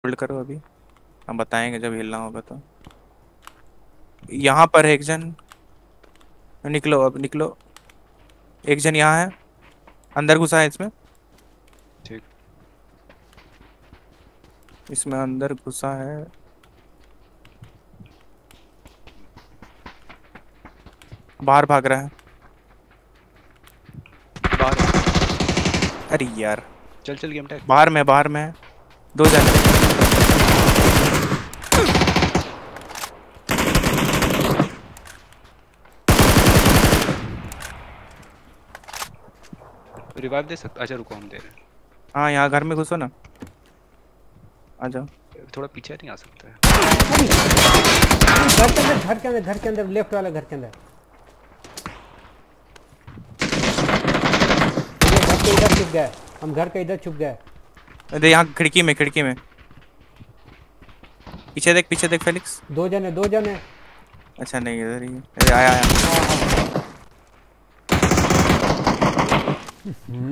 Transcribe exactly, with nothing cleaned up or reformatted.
Hold करो अभी, हम बताएंगे जब हिलना होगा तो। यहाँ पर है एक जन, निकलो अब निकलो। एक जन यहाँ है, अंदर घुसा है इसमें। ठीक। इसमें अंदर घुसा है, बाहर भाग रहा है। बाहर है। अरे यार, चल चल गेम टैग। बाहर में बाहर में है। दो जन है। रिवाइव दे सकता? अच्छा रुको, हम दे रहे हाँ यहाँ घर में घुसो ना, आ जाओ। हैं। थोड़ा पीछे नहीं आ सकता है? घर के अंदर, घर के अंदर, घर के अंदर, लेफ्ट वाला घर के अंदर। ये घर के इधर छुप गए, हम घर के इधर छुप गए। अरे यहाँ खिड़की में, खिड़की में। पीछे देख, पीछे देख फेलिक्स। दो जन है, दो जन है। अच्छा नहीं, इधर ही है। अरे आया आया। हाँ हाँ।